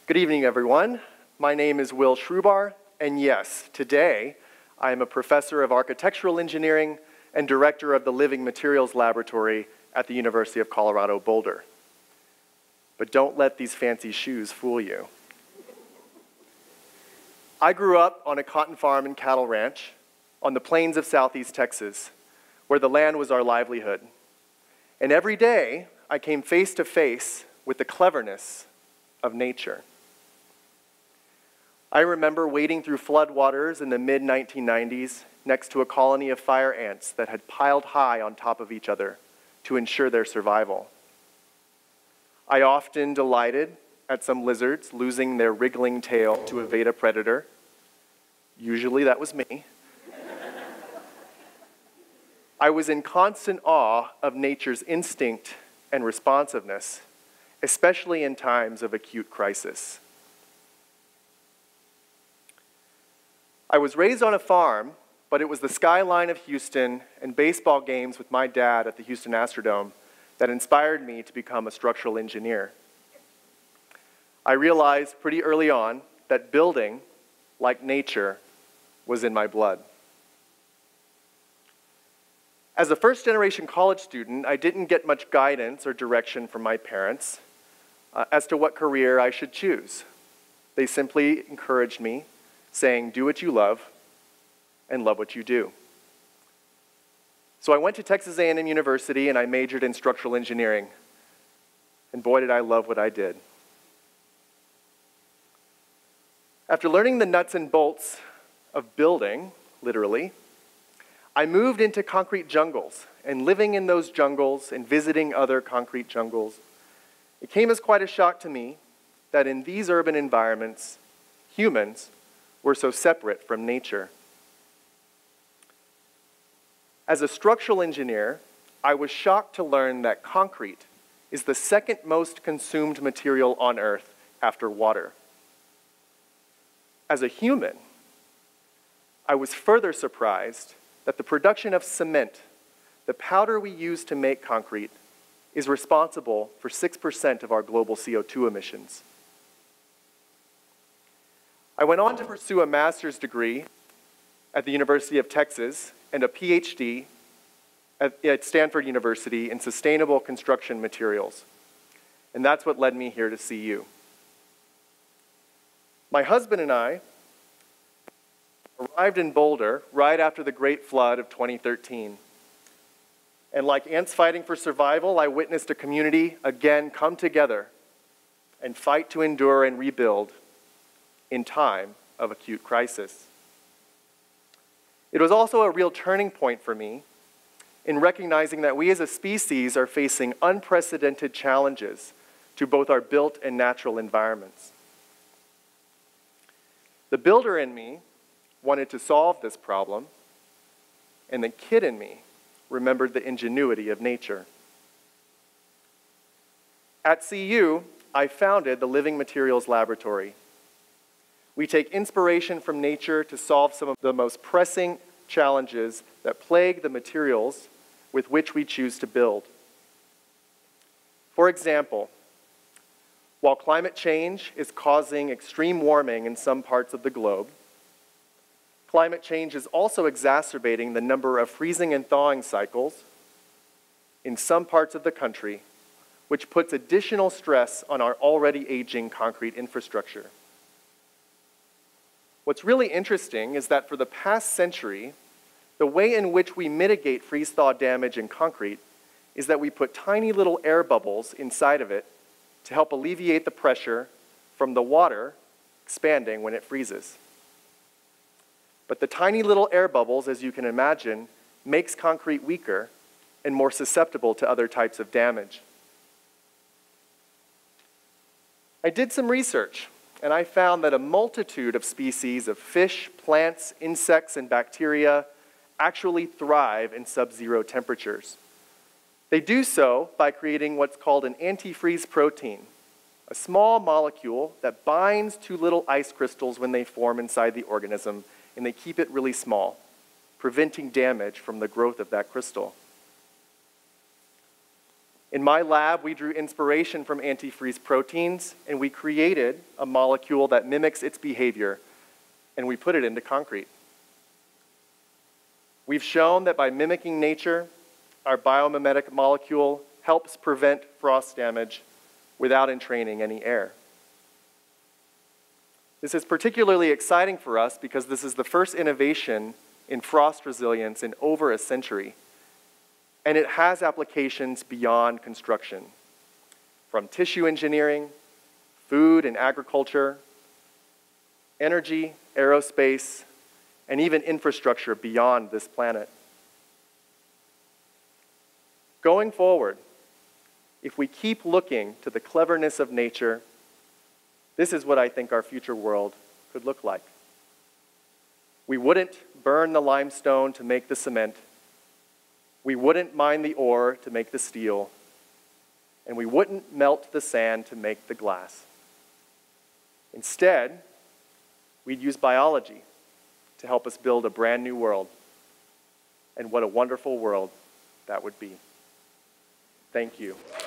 Good evening, everyone. My name is Wil Srubar, and yes, today I am a professor of architectural engineering and director of the Living Materials Laboratory at the University of Colorado Boulder. But don't let these fancy shoes fool you. I grew up on a cotton farm and cattle ranch on the plains of southeast Texas, where the land was our livelihood. And every day, I came face to face with the cleverness of nature. I remember wading through floodwaters in the mid-1990s next to a colony of fire ants that had piled high on top of each other to ensure their survival. I often delighted at some lizards losing their wriggling tail to evade a predator. Usually that was me. I was in constant awe of nature's instinct and responsiveness, especially in times of acute crisis. I was raised on a farm, but it was the skyline of Houston and baseball games with my dad at the Houston Astrodome that inspired me to become a structural engineer. I realized pretty early on that building, like nature, was in my blood. As a first-generation college student, I didn't get much guidance or direction from my parents as to what career I should choose. They simply encouraged me, saying, do what you love and love what you do. So I went to Texas A&M University and I majored in structural engineering. And boy, did I love what I did. After learning the nuts and bolts of building, literally, I moved into concrete jungles, and living in those jungles and visiting other concrete jungles, it came as quite a shock to me that in these urban environments, humans were so separate from nature. As a structural engineer, I was shocked to learn that concrete is the second most consumed material on Earth after water. As a human, I was further surprised that the production of cement, the powder we use to make concrete, is responsible for 6% of our global CO2 emissions. I went on to pursue a master's degree at the University of Texas and a PhD at Stanford University in sustainable construction materials. And that's what led me here to CU. My husband and I arrived in Boulder right after the Great Flood of 2013. And like ants fighting for survival, I witnessed a community again come together and fight to endure and rebuild in time of acute crisis. It was also a real turning point for me in recognizing that we as a species are facing unprecedented challenges to both our built and natural environments. The builder in me wanted to solve this problem, and the kid in me remembered the ingenuity of nature. At CU, I founded the Living Materials Laboratory. We take inspiration from nature to solve some of the most pressing challenges that plague the materials with which we choose to build. For example, while climate change is causing extreme warming in some parts of the globe, climate change is also exacerbating the number of freezing and thawing cycles in some parts of the country, which puts additional stress on our already aging concrete infrastructure. What's really interesting is that for the past century, the way in which we mitigate freeze-thaw damage in concrete is that we put tiny little air bubbles inside of it to help alleviate the pressure from the water expanding when it freezes. But the tiny little air bubbles, as you can imagine, makes concrete weaker and more susceptible to other types of damage. I did some research, and I found that a multitude of species of fish, plants, insects, and bacteria actually thrive in sub-zero temperatures. They do so by creating what's called an antifreeze protein, a small molecule that binds to little ice crystals when they form inside the organism, and they keep it really small, preventing damage from the growth of that crystal. In my lab, we drew inspiration from antifreeze proteins, and we created a molecule that mimics its behavior, and we put it into concrete. We've shown that by mimicking nature, our biomimetic molecule helps prevent frost damage without entraining any air. This is particularly exciting for us because this is the first innovation in frost resilience in over a century, and it has applications beyond construction, from tissue engineering, food and agriculture, energy, aerospace, and even infrastructure beyond this planet. Going forward, if we keep looking to the cleverness of nature, this is what I think our future world could look like. We wouldn't burn the limestone to make the cement. We wouldn't mine the ore to make the steel. And we wouldn't melt the sand to make the glass. Instead, we'd use biology to help us build a brand new world. And what a wonderful world that would be. Thank you.